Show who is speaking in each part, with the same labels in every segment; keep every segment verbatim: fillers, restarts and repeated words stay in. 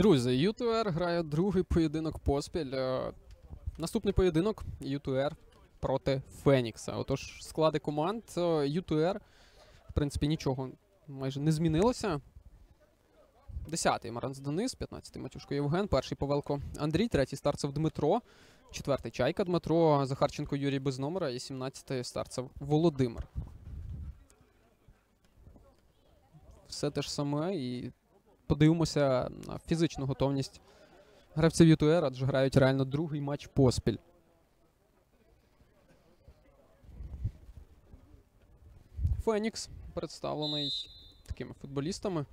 Speaker 1: Друзі, ЮТР грає другий поєдинок поспіль. Наступний поєдинок ЮТР проти Фенікса. Отож, склади команд ЮТР, в принципі, нічого майже не змінилося. десятий Маранц Денис, п'ятнадцятий Матюшко Євген, перший Павелко Андрій, третій Старцев Дмитро, четвертий Чайка Дмитро, Захарченко Юрій без номера і сімнадцятий Старцев Володимир. Все те ж саме і подивимося на фізичну готовність гравців ЮТР, адже грають реально другий матч поспіль. Фенікс представлений такими футболістами.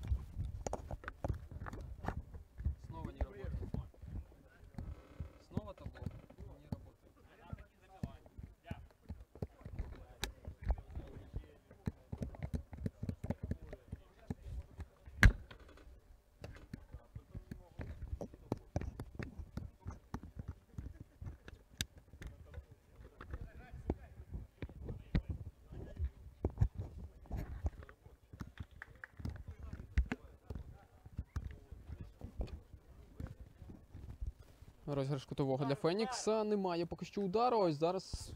Speaker 1: Розіграш кутового для Фенікса. Немає поки що удару. Ось зараз.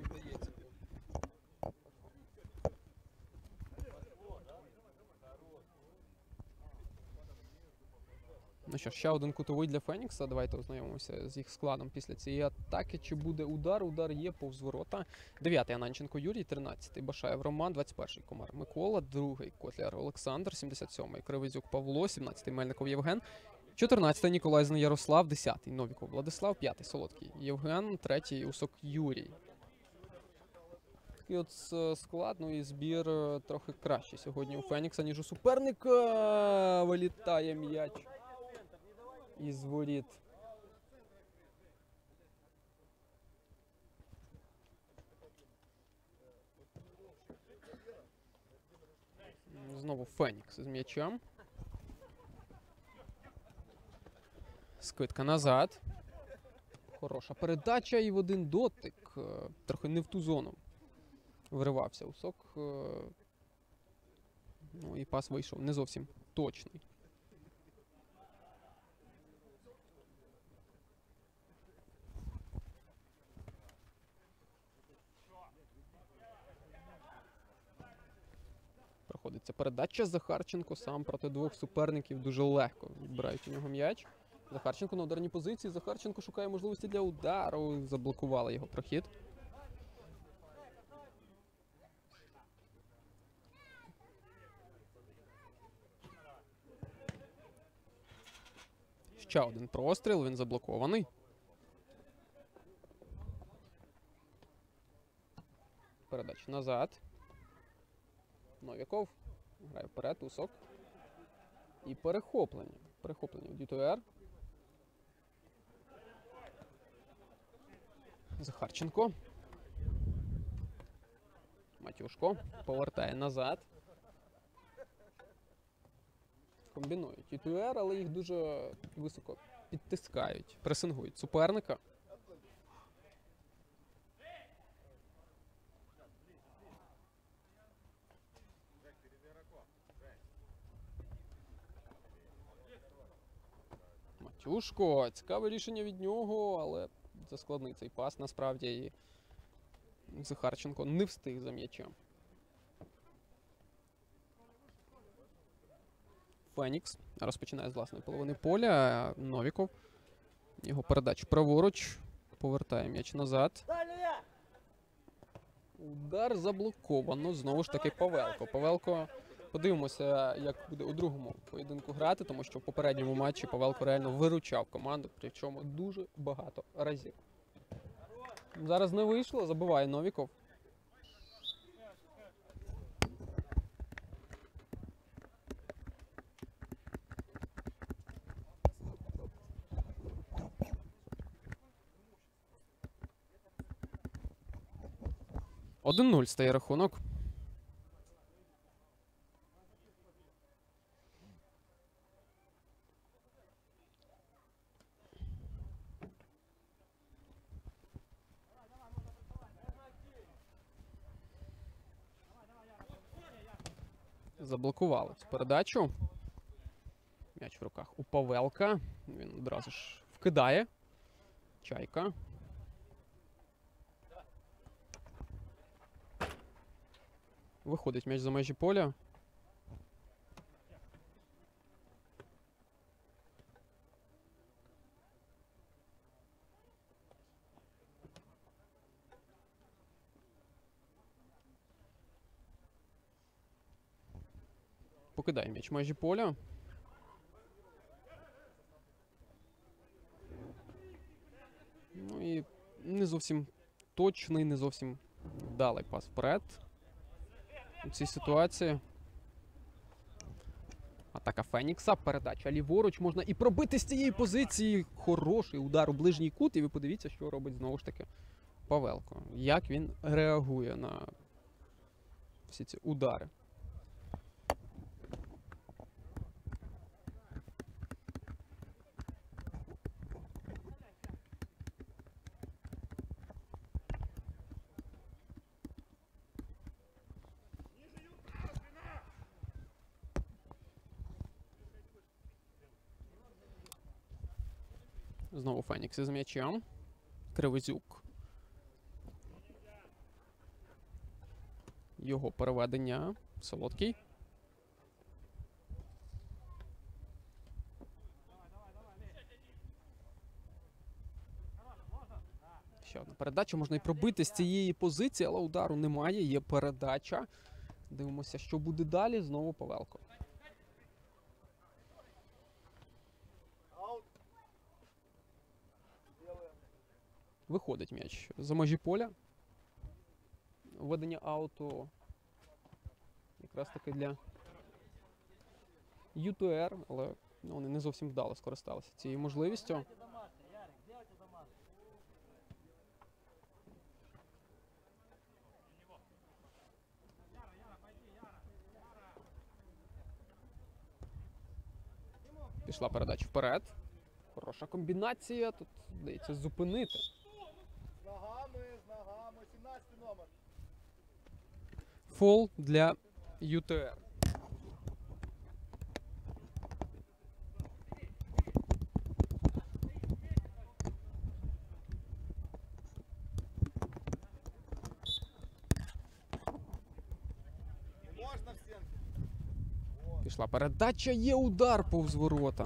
Speaker 1: Ну що, ще один кутовий для Фенікса. Давайте ознайомимося з їх складом після цієї атаки. Чи буде удар? Удар є повз ворота. дев'ятий Ананченко Юрій, тринадцятий Башаєв Роман, двадцять перший Комар Микола, другий Котляр Олександр, сімдесят сьомий Кривизюк Павло, сімнадцятий Мельников Євген, чотирнадцятий Ніколайзин Ярослав, десятий Новіков Владислав, п'ятий Солодкий Євген, третій Усок Юрій. Такий от склад, ну і збір трохи кращий сьогодні у Фенікса, ніж у суперника. Вилітає м'яч із воріт. Знову Фенікс з м'ячем. Скидка назад. Хороша передача і в один дотик. Трохи не в ту зону виривався Усок. Ну і пас вийшов не зовсім точний. Проходиться передача. Захарченко сам проти двох суперників дуже легко відбирають у нього м'яч. Захарченко на ударній позиції. Захарченко шукає можливості для удару. Заблокували його прохід. Ще один простріл. Він заблокований. Передача назад. Новіков грає вперед, Усок. І перехоплення. Перехоплення від ЮТР. Захарченко. Матюшко повертає назад. Комбінують ЮТР, але їх дуже високо підтискають. Пресингують суперника. Матюшко. Цікаве рішення від нього, але це складний цей пас, насправді, і Захарченко не встиг за м'ячем. Фенікс розпочинає з власної половини поля. Новіков. Його передача праворуч. Повертає м'яч назад. Удар заблоковано. Знову ж таки Павелко. Павелко, подивимося, як буде у другому поєдинку грати, тому що в попередньому матчі Павелко реально виручав команду, причому дуже багато разів. Зараз не вийшло, забиває Новіков. один нуль стає рахунок. Заблокували цю передачу. М'яч М'яч в руках у Павелка. Він одразу ж вкидає. Чайка. Виходить м'яч за межі поля. Покидає м'яч в межі поля. Ну і не зовсім точний, не зовсім вдалий пас вперед у цій ситуації. Атака Фенікса, передача ліворуч, можна і пробити з цієї позиції. Хороший удар у ближній кут, і ви подивіться, що робить знову ж таки Павелко. Як він реагує на всі ці удари. Знову Фенікс із м'ячем. Кривизюк. Його переведення. Солодкий. Ще одна передача. Можна і пробити з цієї позиції, але удару немає. Є передача. Дивимося, що буде далі. Знову Павелко. Виходить м'яч за межі поля. Введення ауту якраз таки для ЮТР, але ну, вони не зовсім вдало скористалися цією можливістю. Пішла передача вперед. Хороша комбінація. Тут вдається зупинити.
Speaker 2: З ногами, з ногами. сімнадцятий номер.
Speaker 1: Фол для ЮТР.
Speaker 2: Можна в стінки.
Speaker 1: Пішла передача, є удар повз ворота.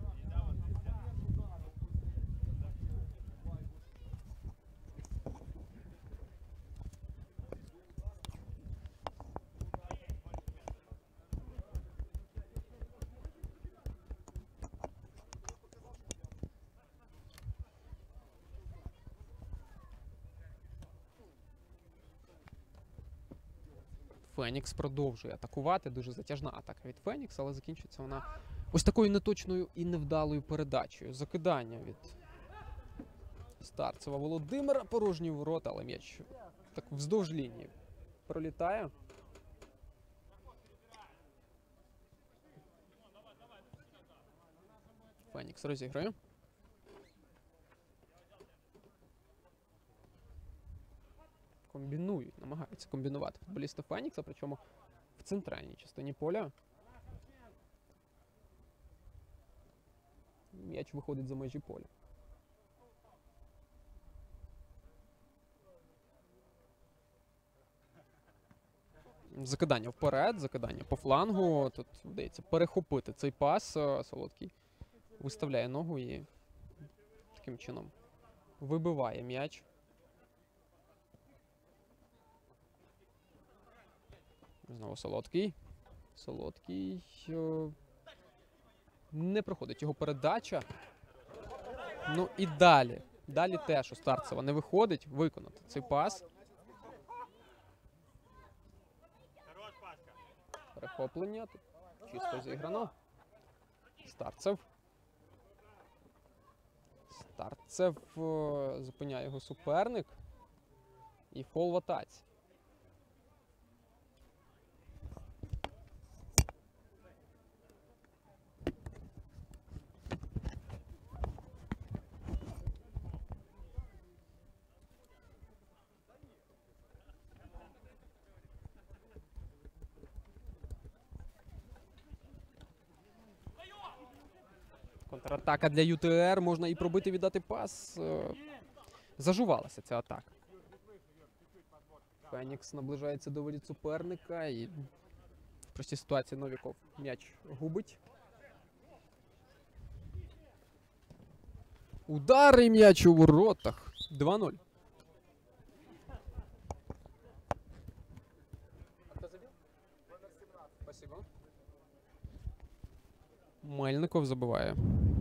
Speaker 1: Фенікс продовжує атакувати. Дуже затяжна атака від Фенікса, але закінчується вона ось такою неточною і невдалою передачею. Закидання від Старцева Володимира. Порожні ворота, але м'яч так вздовж лінії пролітає. Фенікс розіграє. Комбінують, намагаються комбінувати футболісти Фенікса, причому в центральній частині поля. М'яч виходить за межі поля. Закидання вперед, закидання по флангу. Тут вдається перехопити цей пас. Солодкий виставляє ногу і таким чином вибиває м'яч. Знову Солодкий. Солодкий. Не проходить його передача. Ну і далі. Далі теж у Старцева не виходить виконати цей пас. Перехоплення. Тут чисто зіграно. Старцев. Старцев зупиняє його суперник. І фол в атаці. Контратака для ЮТР. Можна і пробити, віддати пас. Е, Зажувалася ця атака. Фенікс наближається до воріт суперника. І в простій ситуації Новіков м'яч губить. Удар і м'яч у воротах. два нуль. Мельников забиває.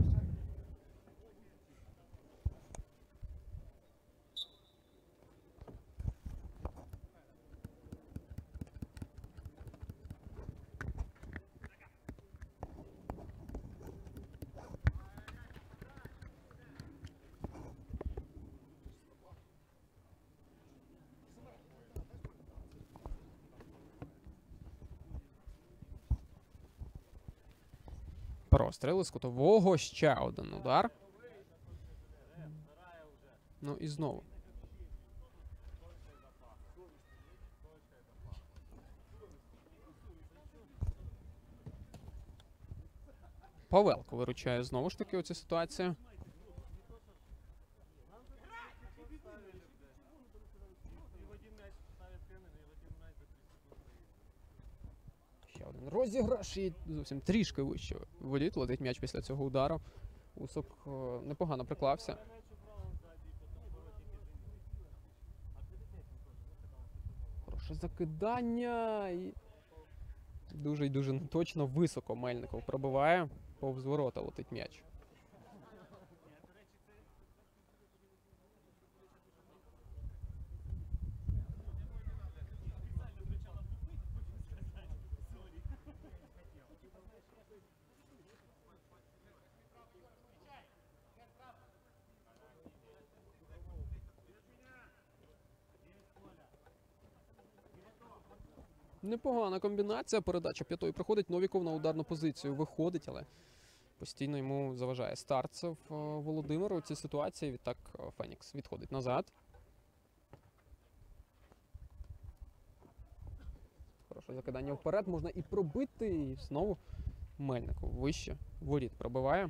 Speaker 1: Простріл з кутового, ще один удар. Ну і знову. Павелко виручає знову ж таки оцю ситуацію. Ще один розіграш і зовсім трішки вище воріт. Летить м'яч після цього удару. Усок е, непогано приклався. Хороше закидання. І дуже і дуже неточно, високо Мельников пробиває. Повз ворота летить м'яч. Непогана комбінація. Передача п'ятою проходить. Новіков на ударну позицію виходить, але постійно йому заважає Старцев Володимир у цій ситуації. Відтак Фенікс відходить назад. Хороше закидання вперед. Можна і пробити. І знову Мельников вище воріт пробиває.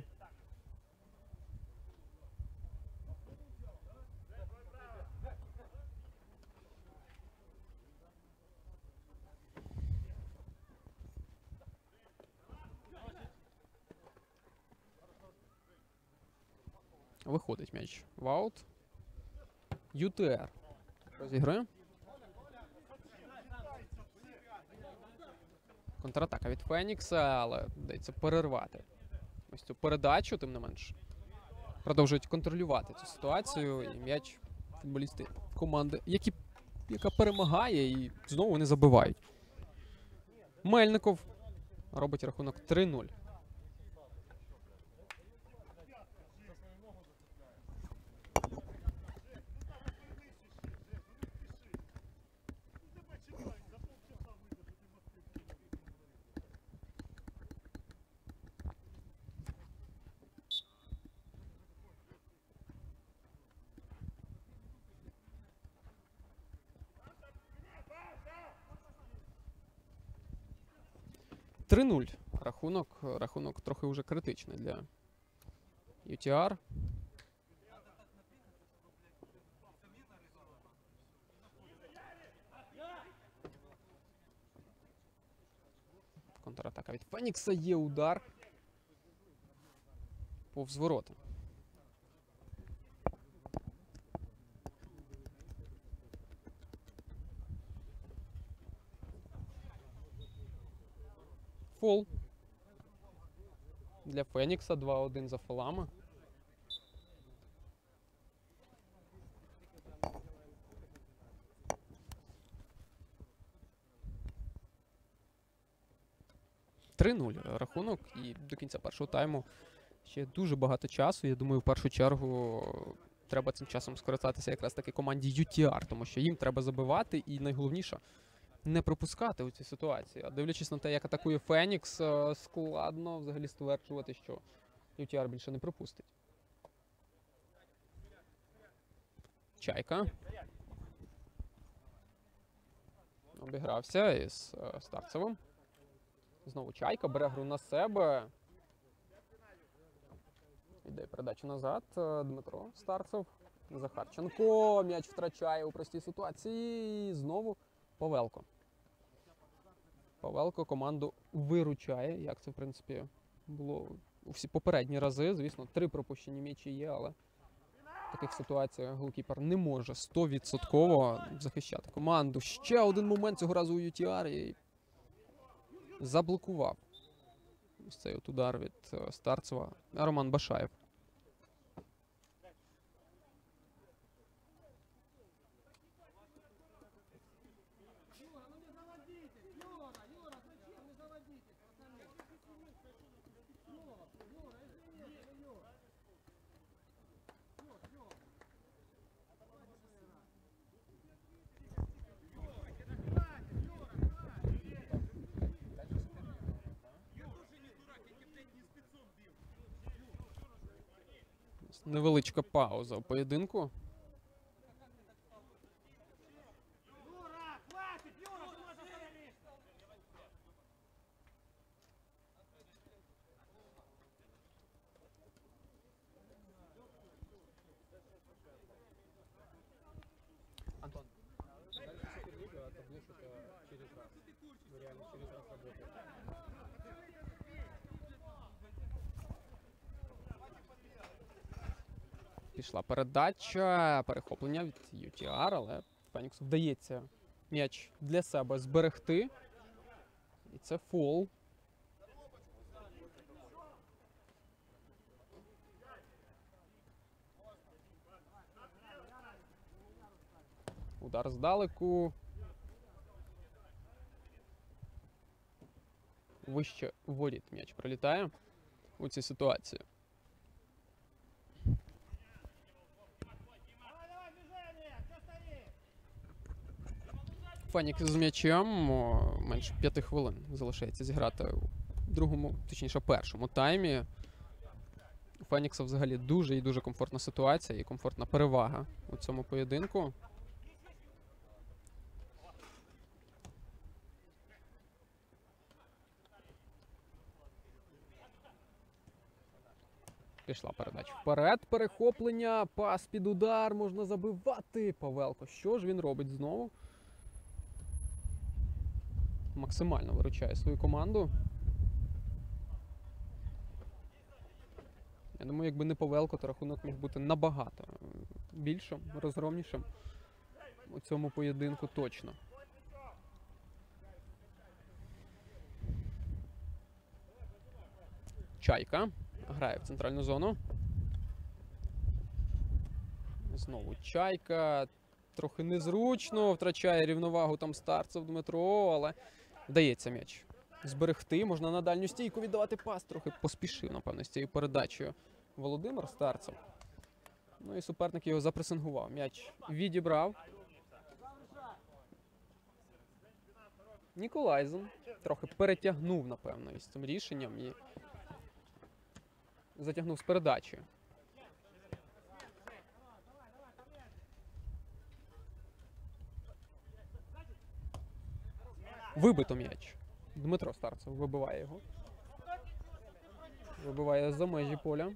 Speaker 1: Виходить м'яч в аут. ЮТР розігрує. Контратака від Фенікса, але вдається перервати ось цю передачу, тим не менш. Продовжують контролювати цю ситуацію. І м'яч футболісти команди, які, яка перемагає, і знову вони забивають. Мельников робить рахунок три нуль. три нуль. Рахунок, рахунок трохи вже критичний для ЮТР. Контратака від Фенікса, є удар повз ворота. Фол для Фенікса, два один за фолами. три нуль рахунок, і до кінця першого тайму ще дуже багато часу. Я думаю, в першу чергу треба цим часом скористатися якраз таки команді ЮТР, тому що їм треба забивати і найголовніше не пропускати у цій ситуації. А дивлячись на те, як атакує Фенікс, складно взагалі стверджувати, що ЮТР більше не пропустить. Чайка. Обігрався із Старцевим. Знову Чайка бере гру на себе. Йде передача назад. Е, Дмитро Старцев. Захарченко. М'яч втрачає у простій ситуації. І знову Павелко. Павелко команду виручає, як це, в принципі, було у всі попередні рази. Звісно, три пропущені м'ячі є, але в таких ситуаціях голкіпер не може сто відсотків захищати команду. Ще один момент цього разу у ю ті ар і заблокував ось цей от удар від е, Старцева Роман Башаєв. Невеличка пауза у поєдинку.
Speaker 2: Юра, хватит, Юра, ты можешь остановиться.
Speaker 1: Антон, дальше Суперлига, а таблица через раз. Вы реально через раз работаете. Пішла передача, перехоплення від ю ті ар, але Феніксу вдається м'яч для себе зберегти. І це фол. Удар здалеку. Вище воріт м'яч пролітає у цій ситуації.
Speaker 2: Давай, давай, движение, кто стоит?
Speaker 1: Фенікс з м'ячем. О, менше п'яти хвилин залишається зіграти у другому, точніше першому таймі. У Фенікса взагалі дуже і дуже комфортна ситуація і комфортна перевага у цьому поєдинку. Пішла передача вперед, перехоплення, пас під удар, можна забивати. Павелко, що ж він робить знову? Максимально виручає свою команду. Я думаю, якби не Павелко, то рахунок міг бути набагато більшим, розгромнішим у цьому поєдинку точно. Чайка грає в центральну зону. Знову Чайка. Трохи незручно, втрачає рівновагу там Старцев Дмитро, але вдається м'яч зберегти. Можна на дальню стійку віддавати пас. Трохи поспішив, напевно, з цією передачею Володимир Старцев. Ну і суперник його запресингував. М'яч відібрав. Ніколайзен трохи перетягнув, напевно, із цим рішенням і затягнув з передачею. Вибито м'яч. Дмитро Старцев вибиває його. Вибиває за межі поля.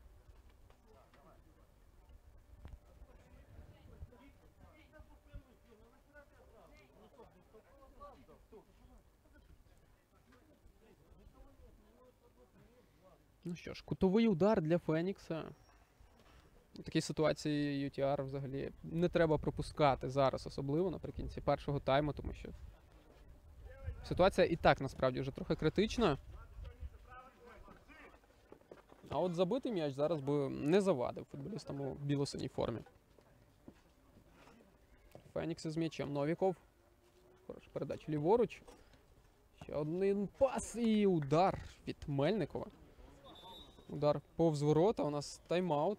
Speaker 1: Ну що ж, кутовий удар для Фенікса. У такій ситуації ю ті ар взагалі не треба пропускати зараз, особливо наприкінці першого тайму, тому що ситуація і так насправді вже трохи критична. А от забитий м'яч зараз би не завадив футболістам у біло-синій формі. Фенікс із м'ячем. Новіков. Хороша передача ліворуч. Ще один пас і удар від Мельникова. Удар повз ворота. У нас тайм-аут.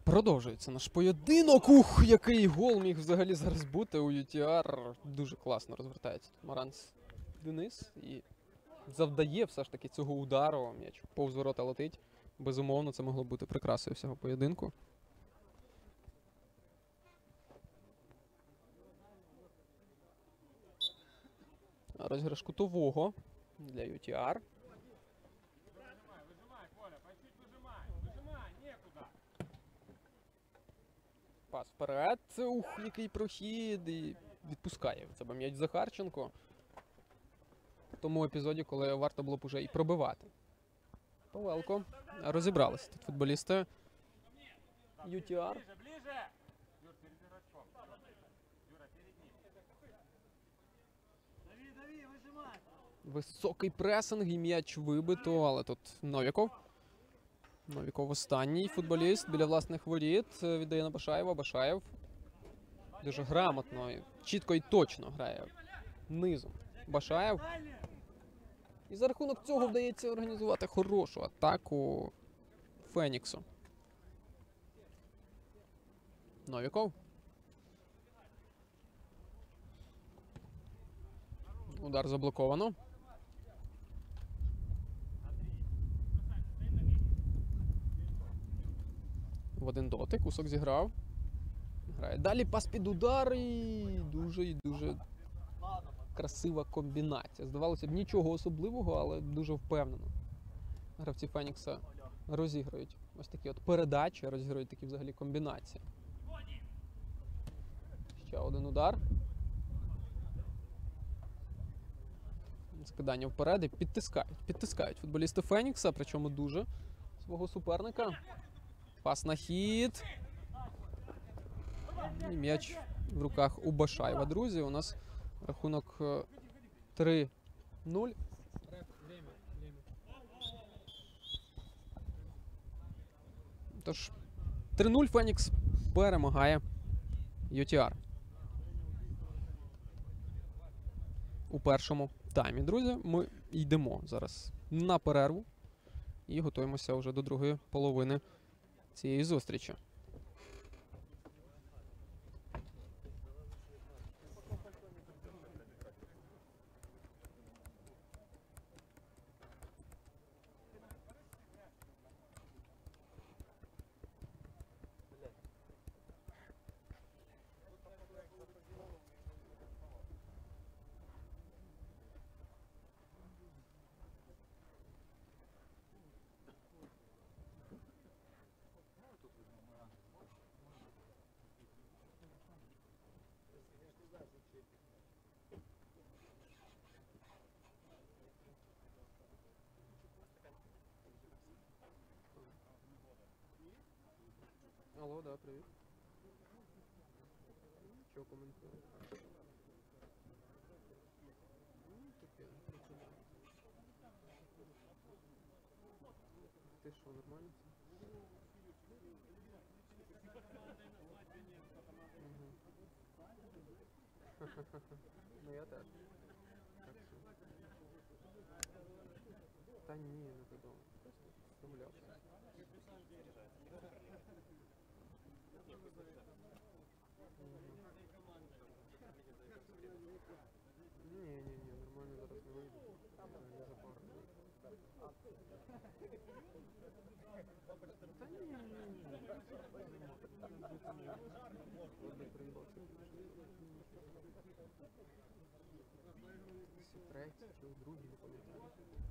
Speaker 1: Продовжується наш поєдинок. Ух, який гол міг взагалі зараз бути у ю ті ар. Дуже класно розвертається Маранц Денис і завдає все ж таки цього удару. М'яч повз ворота летить. Безумовно, це могло бути прикрасою всього поєдинку. Розіграш кутового для ю ті ар. Пас вперед. Ух, який прохід. І відпускає в себе м'яч Захарченко. В тому епізоді, коли варто було б уже і пробивати. Павелко. Розібралися тут футболісти ю ті ар. Високий пресинг і м'яч вибито, але тут Новіков. Новіков останній футболіст біля власних воріт. Віддає на Башаєва. Башаєв дуже грамотно, чітко і точно грає низом. Башаєв. І за рахунок цього вдається організувати хорошу атаку Феніксу. Новіков. Удар заблоковано. В один дотик. Кусок зіграв. Грає далі пас під удар і дуже і дуже красива комбінація. Здавалося б, нічого особливого, але дуже впевнено. Гравці Фенікса розіграють ось такі от передачі, розіграють такі взагалі комбінації. Ще один удар. Скидання вперед і підтискають. Підтискають футболісти Фенікса, причому дуже свого суперника. Пас на хід. І м'яч в руках у Башаєва. Друзі, у нас рахунок три нуль. Тож, три нуль Фенікс перемагає ю ті ар. У першому таймі, друзі, ми йдемо зараз на перерву і готуємося вже до другої половини цієї зустрічі. Алло, да, привіт. Що коментую? Ти що, нормально? Ну я теж. Та ні, не додому. Прогулявся. Ні, ні, ні, нормально зараз не вийду. Не запарю. Та ні, ні, ні. Третій чи другий, не пам'ятаю.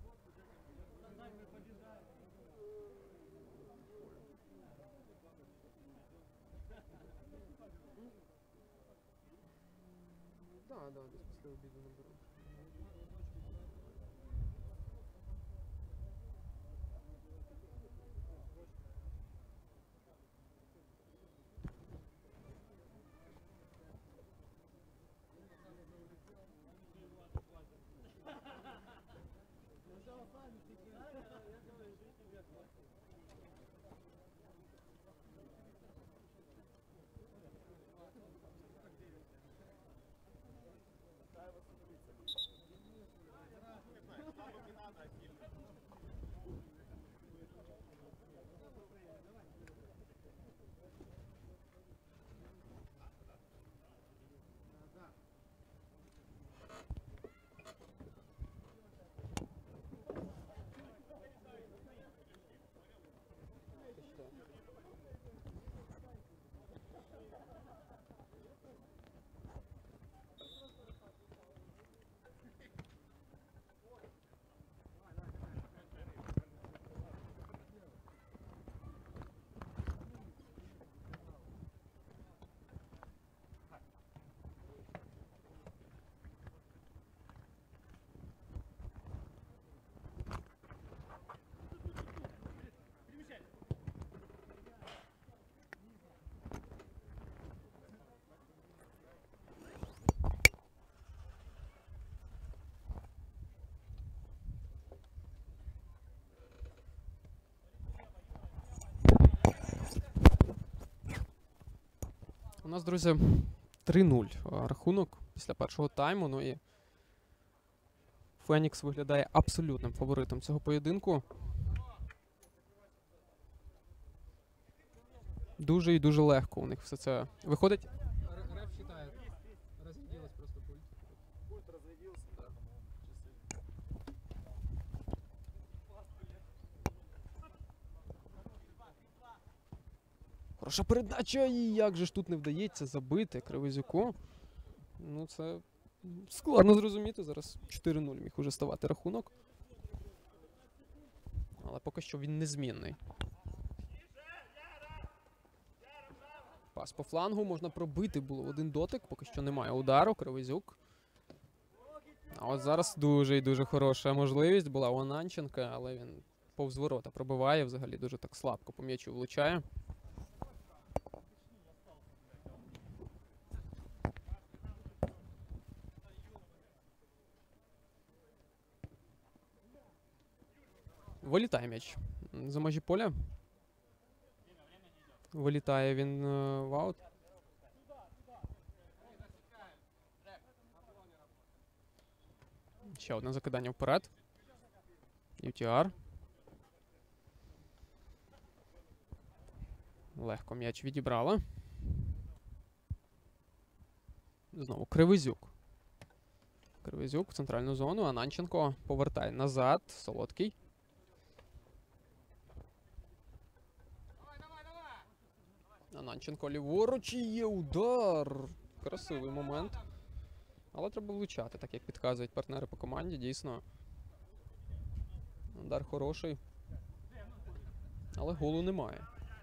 Speaker 1: Так, так, десь після обіду наберу. У нас, друзі, три нуль рахунок після першого тайму. Ну і Фенікс виглядає абсолютним фаворитом цього поєдинку. Дуже і дуже легко у них все це виходить. Реф считает. Разрядилась просто пульт.
Speaker 2: Пульт разрядился, да, по-моему, часы.
Speaker 1: Хороша передача, і як же ж тут не вдається забити Кривизюку. Ну це складно зрозуміти. Зараз чотири нуль міг уже ставати рахунок. Але поки що він незмінний. Пас по флангу, можна пробити було в один дотик, поки що немає удару, Кривизюк. А от зараз дуже і дуже хороша можливість була у Ананченка, але він повз ворота пробиває, взагалі дуже так слабко по м'ячу влучає. Вилітає м'яч за межі поля. Вилітає він е, в аут. Ще одне закидання вперед. ю ті ар. Легко м'яч відібрала. Знову Кривизюк. Кривизюк в центральну зону. Ананченко повертає назад. Солодкий. Ананченко ліворуч, і є удар. Красивий момент. Але треба влучати, так як підказують партнери по команді. Дійсно. Удар хороший. Але голу немає.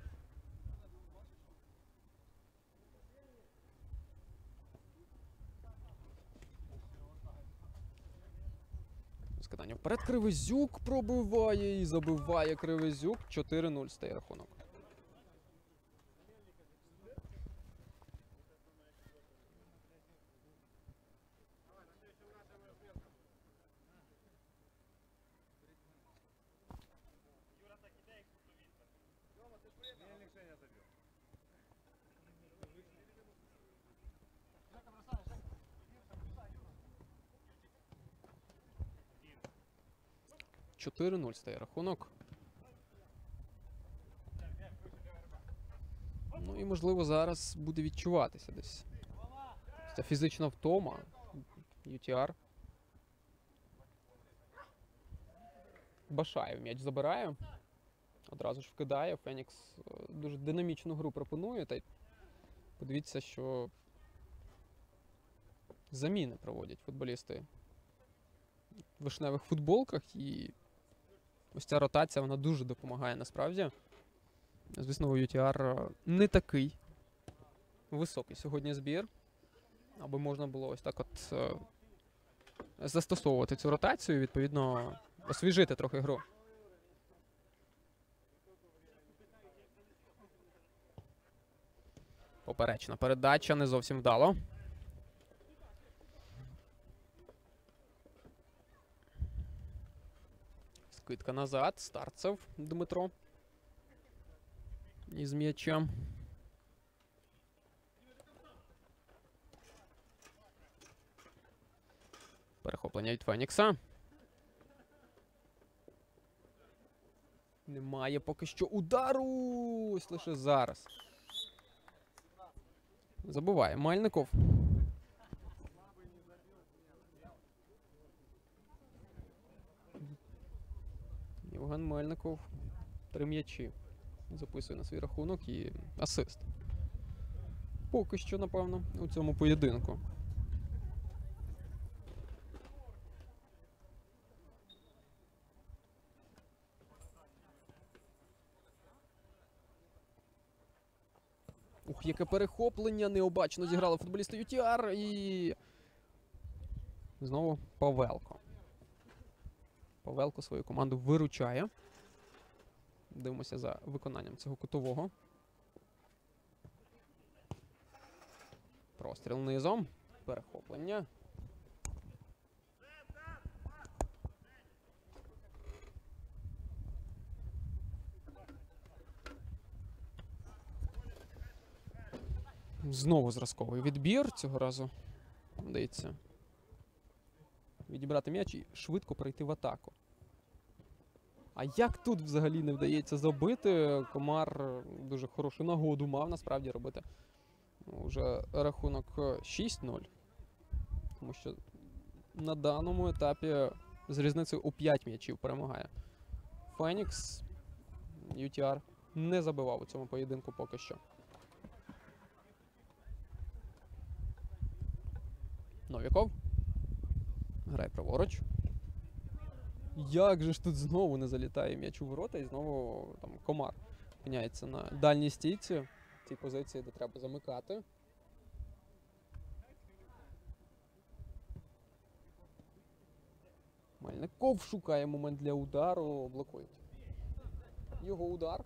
Speaker 1: Скидання вперед. Кривизюк пробиває і забиває Кривизюк. чотири нуль стає рахунок. чотири нуль стає рахунок. Ну і, можливо, зараз буде відчуватися десь ця фізична втома. ю ті ар. Башаєв м'яч забирає. Одразу ж вкидає. Фенікс дуже динамічну гру пропонує. Та й подивіться, що заміни проводять футболісти в вишневих футболках. І ось ця ротація, вона дуже допомагає насправді. Звісно, у ю ті ар не такий високий сьогодні збір, аби можна було ось так от е, застосовувати цю ротацію і, відповідно, освіжити трохи гру. Поперечна передача, не зовсім вдало. Скидка назад. Старцев Дмитро. Із м'ячем. Перехоплення від Фенікса. Немає поки що удару. Ось лише зараз. Забуває Мельников. Євген Мельников. Три м'ячі записує на свій рахунок і асист. Поки що, напевно, у цьому поєдинку. Ух, яке перехоплення, необачно зіграли футболісти ю ті ар і знову Павелко. Павелко свою команду виручає. Дивимося за виконанням цього кутового. Простріл низом. Перехоплення. Знову зразковий відбір. Цього разу вдається відібрати м'яч і швидко перейти в атаку. А як тут взагалі не вдається забити? Комар дуже хорошу нагоду мав насправді робити. Уже рахунок шість нуль. Тому що на даному етапі з різницею у п'ять м'ячів перемагає Фенікс. ю ті ар не забивав у цьому поєдинку поки що. Новіков. Грає праворуч. Як же ж тут знову не залітає м'яч у ворота, і знову там Комар опиняється на дальній стійці, в цій позиції, де треба замикати. Мельников шукає момент для удару, блокують. Його удар.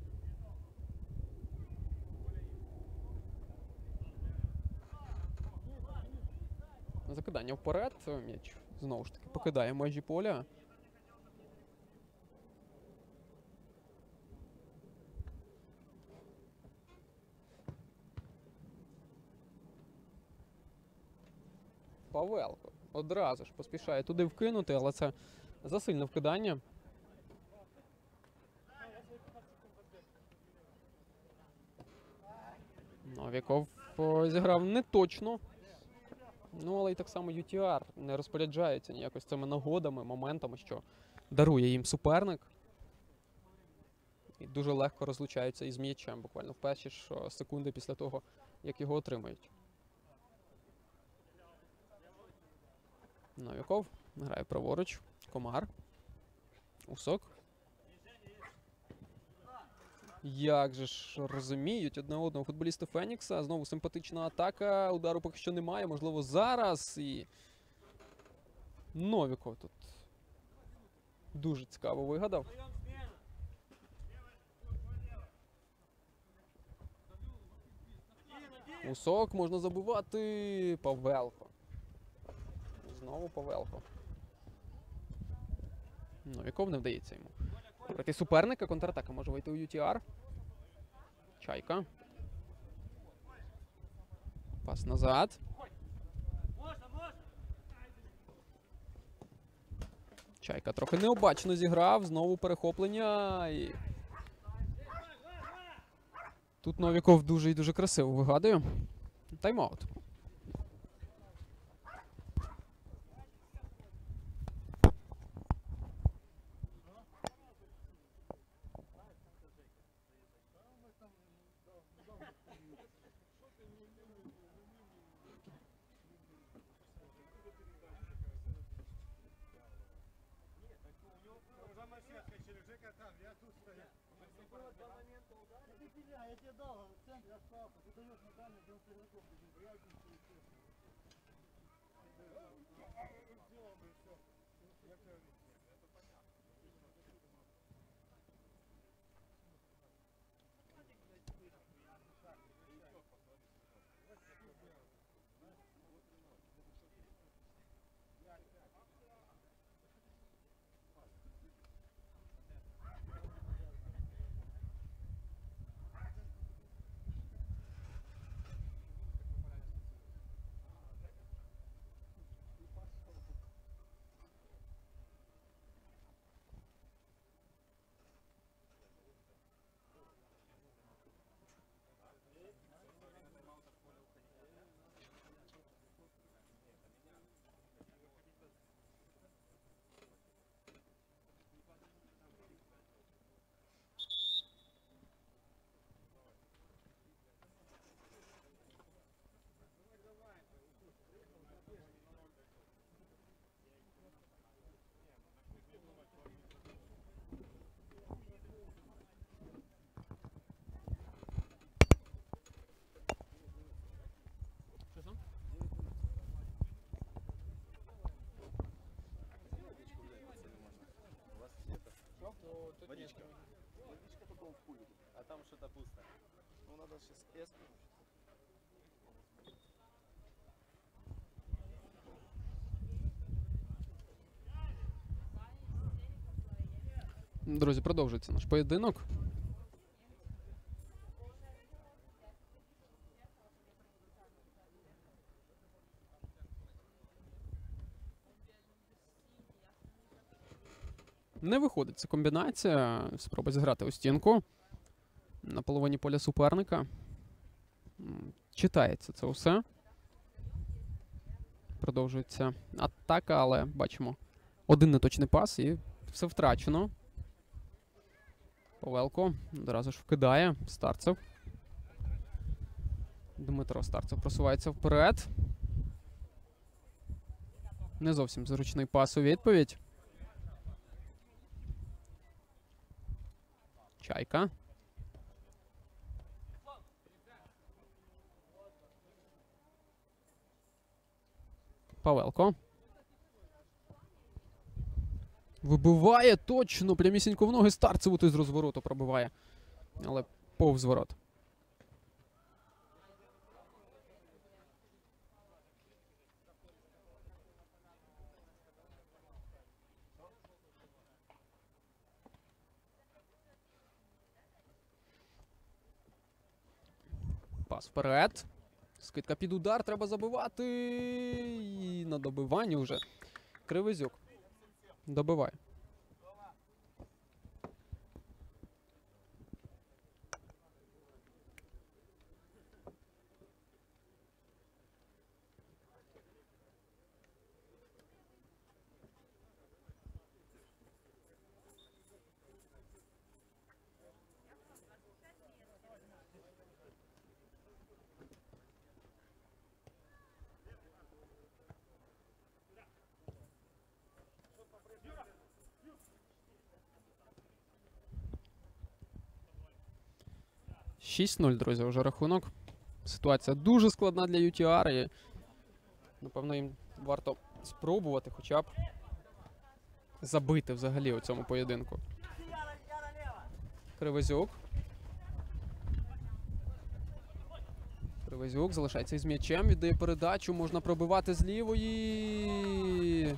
Speaker 1: Закидання вперед, м'яч знову ж таки покидає межі поля. Павелко одразу ж поспішає туди вкинути, але це засильне вкидання. Новіков зіграв не точно. Ну, але й так само ю ті ар не розпоряджається ніякось цими нагодами, моментами, що дарує їм суперник. І дуже легко розлучаються із м'ячем, буквально в перші ж секунди після того, як його отримають. Новіков грає праворуч. Комар. Усок. Як же ж розуміють одне одного футболісти Фенікса. Знову симпатична атака. Удару поки що немає. Можливо, зараз. І Новіков тут дуже цікаво вигадав. Усок можна забивати. Павелко. Знову Павелко. Новіков не вдається йому проти суперника. Контратака може вийти у ю ті ар. Чайка. Пас назад. Чайка трохи необачно зіграв. Знову перехоплення. І тут Новіков дуже і дуже красиво вигадує. Тайм-аут.
Speaker 2: Я тебе дал, в центре остался, ты даешь на дальний, где он стрелком будет, я один сделал бы все. Я говорю, это понятно.
Speaker 3: Водичка. Водичка потом в куле. А там что-то пусто. Ну надо сейчас эску.
Speaker 1: Друзі, продовжується наш поєдинок. Не виходить ця комбінація. Спроба зіграти у стінку. На половині поля суперника. М, Читається це усе. Продовжується атака, але бачимо один неточний пас і все втрачено. Павелко одразу ж вкидає. Старцев. Дмитро Старцев просувається вперед. Не зовсім зручний пас у відповідь. Чайка. Павелко. Вибиває точно, прямісінько в ноги Старцеву, той з розвороту пробиває. Але повз ворот. Пас вперед. Скидка під удар, треба забивати. І на добиванні вже Кривизюк добиває. шість нуль, друзі, вже рахунок. Ситуація дуже складна для ю ті ар. І, напевно, їм варто спробувати хоча б забити взагалі у цьому поєдинку. Кривизюк. Кривизюк залишається із м'ячем, віддає передачу, можна пробивати з лівої.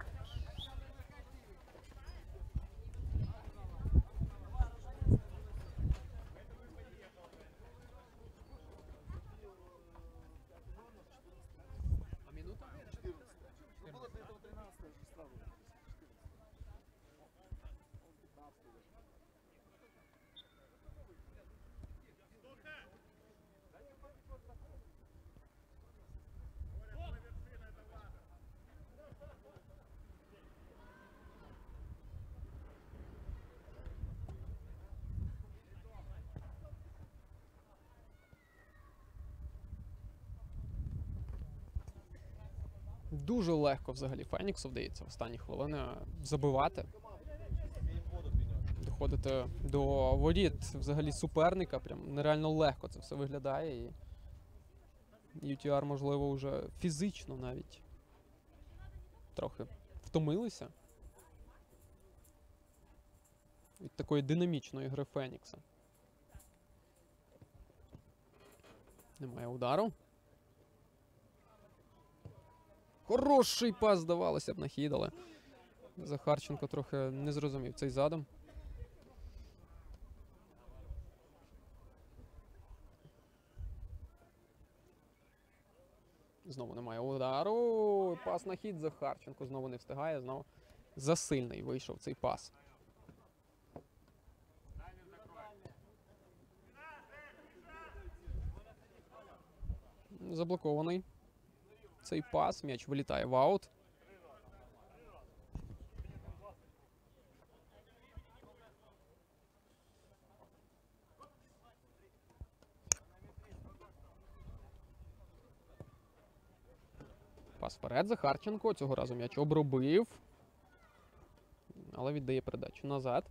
Speaker 1: Дуже легко взагалі Феніксу вдається в останні хвилини забивати. Доходити до воріт взагалі суперника. Прям нереально легко це все виглядає. І ю ті ар, можливо, вже фізично навіть трохи втомилися від такої динамічної гри Фенікса. Немає удару. Хороший пас, здавалося б, на хід, але Захарченко трохи не зрозумів цей задум. Знову немає удару. Пас на хід, Захарченко знову не встигає, знову засильний вийшов цей пас. Заблокований цей пас, м'яч вилітає в аут. Пас вперед, Захарченко, цього разу м'яч обробив, але віддає передачу назад.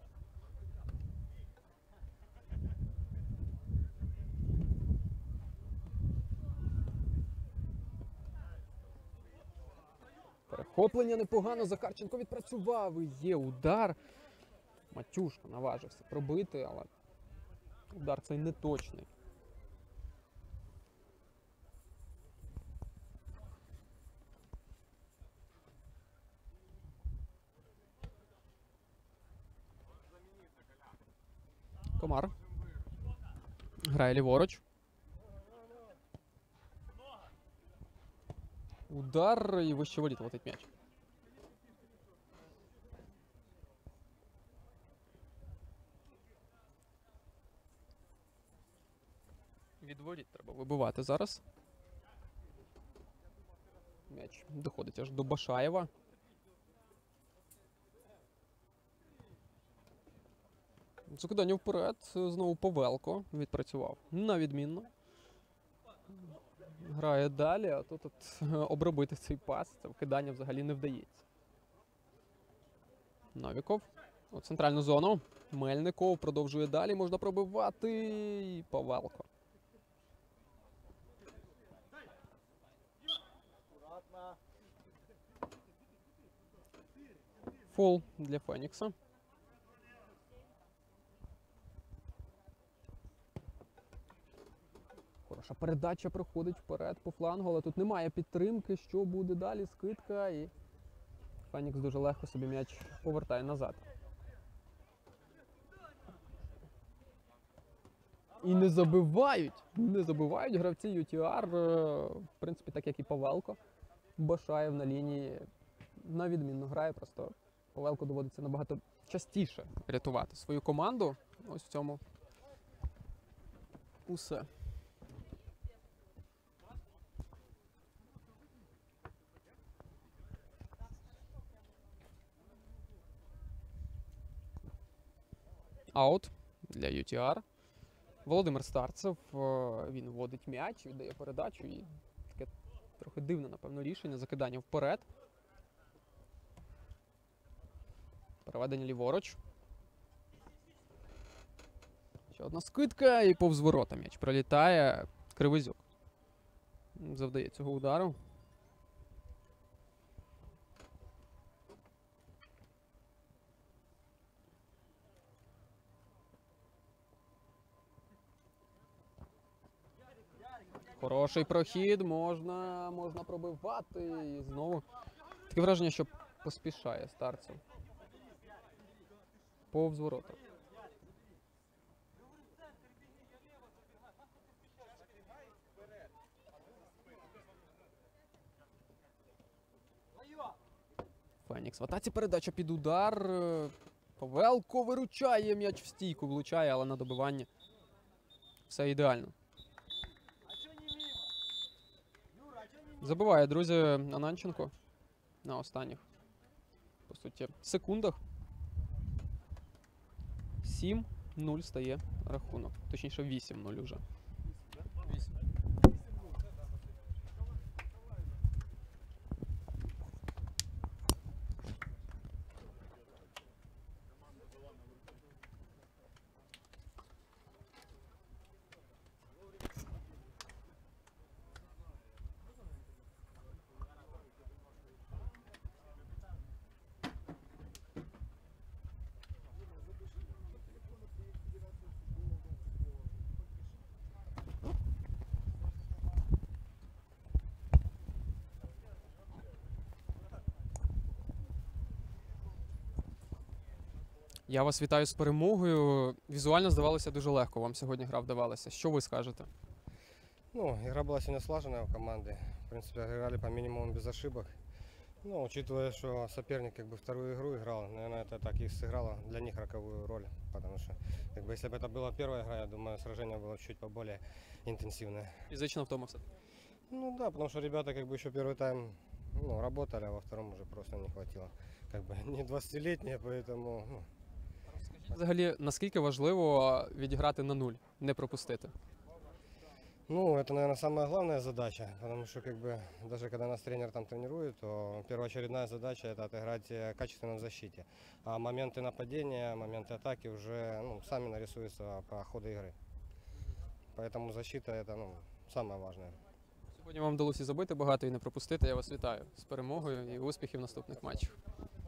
Speaker 1: Перехоплення непогано, Захарченко відпрацював, і є удар. Матюшко наважився пробити, але удар цей неточний. Комар грає ліворуч. Удар і вище воріт летить м'яч. Відворіт треба вибивати зараз. М'яч доходить аж до Башаєва. Закидання вперед. Знову Павелко відпрацював. На відмінно. Грає далі, а тут от, обробити цей пас, це вкидання взагалі не вдається. Новіков у центральну зону. Мельников продовжує далі. Можна пробивати. І Павелко.
Speaker 3: Аккуратно.
Speaker 1: Фол для Фенікса. Хороша передача проходить вперед по флангу, але тут немає підтримки. Що буде далі? Скидка і Фенікс дуже легко собі м'яч повертає назад. І не забивають. Не забивають гравці ю ті ар. е, В принципі, так як і Павелко. Башаєв на лінії на відмінно грає, просто Павелко доводиться набагато частіше рятувати свою команду. Ось в цьому усе. Аут для ю ті ар. Володимир Старцев, е, він вводить м'яч, віддає передачу і таке трохи дивне, напевно, рішення. Закидання вперед. Переведення ліворуч. Ще одна скидка і повз ворота м'яч пролітає. Кривизюк завдає цього удару. Хороший прохід, можна, можна пробивати. І знову таке враження, що поспішає Старцев. Повз ворота. Фенікс в атаці, передача під удар. Павелко виручає, м'яч в стійку влучає, але на добиванні все ідеально. Забиває, друзі, Ананченко на останніх, по суті, секундах. сім нуль стає рахунок. Точніше, вісім нуль уже. вісім. Я вас вітаю з перемогою. Візуально здавалося дуже легко. Вам сьогодні гра вдавалася. Що ви скажете?
Speaker 4: Ну, игра была сегодня слаженная у команды. В принципе, играли по минимуму без ошибок. Ну, учитывая, что соперник как бы вторую игру играл, наверное, это так и сыграло для них роковую роль. Потому что, как бы, если бы это была первая игра, я думаю, сражение было чуть поболее интенсивное.
Speaker 1: Фізично втома все.
Speaker 4: Ну да, потому что ребята как бы еще первый тайм ну, работали, а во втором уже просто не хватило. Как бы не двадцатилетние, поэтому ну,
Speaker 1: Взагалі, наскільки важливо відіграти на нуль, не пропустити?
Speaker 4: Ну, это, наверное, самая главная задача, потому что, как бы, даже когда нас тренер там тренирует, то первоочередная задача – это отыграть э, качественно в защите. А моменты нападения, моменты атаки уже ну, сами нарисуются по ходу игры. Поэтому защита – это ну, самое важное.
Speaker 1: Сьогодні вам вдалося забити багато і не пропустити. Я вас вітаю з перемогою і успіхів в наступних матчах.